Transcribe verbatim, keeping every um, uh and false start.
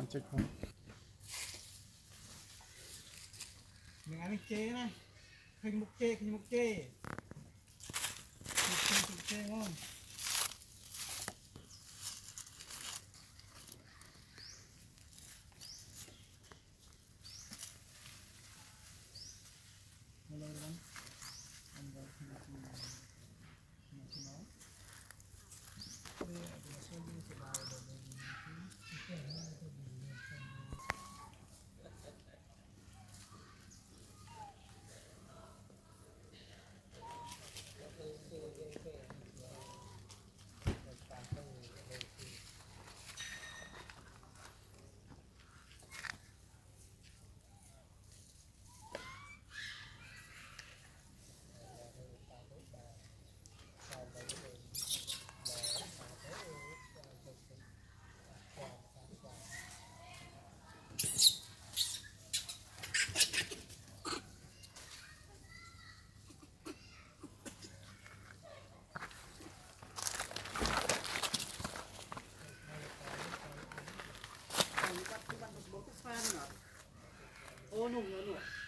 bạn check không mình ăn chê này khinh mục chê khinh mục chê mục chê mục chê không hello everyone and welcome to Monkey Life. Today I will show you about the oh no no no